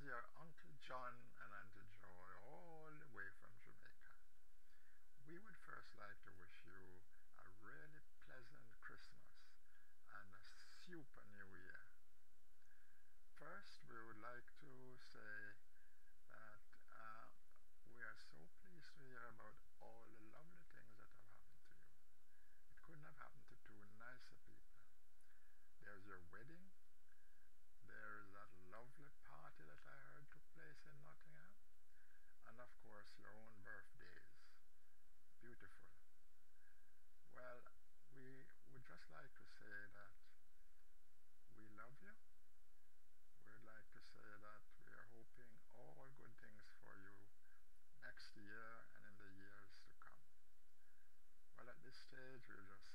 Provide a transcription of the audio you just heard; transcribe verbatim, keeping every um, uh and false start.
is your Uncle John and Auntie Joy all the way from Jamaica. We would first like to wish you a really pleasant Christmas and a super New Year. First, we would like to say that uh, we are so pleased to hear about all the lovely things that have happened to you. It couldn't have happened to two nicer people. There's your wedding. There is that lovely party that I heard took place in Nottingham. And of course, your own birthdays. Beautiful. Well, we would just like to say that we love you. We'd like to say that we are hoping all good things for you next year and in the years to come. Well, at this stage, we'll just